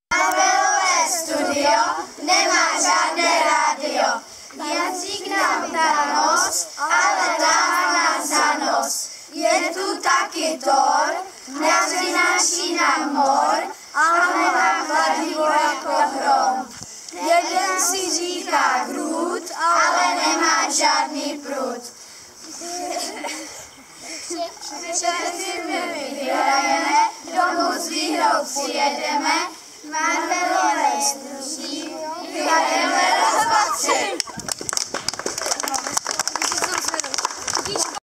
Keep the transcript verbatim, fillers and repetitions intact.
Marvelové studio nemá žádné rádio. Jazyk nám dá nos, ale táhá nás za nos. Je tu taky Thor, nepřináší nám mor, ale má kladivo jako hrom. Jeden si říká Groot, ale nemá žádný prut. Před filmy vyhrajeme, domů s výhrou přijedeme, Marvelové studio vyhrajeme.